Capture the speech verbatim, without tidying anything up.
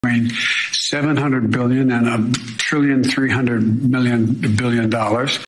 between seven hundred billion and a trillion three hundred million billion dollars.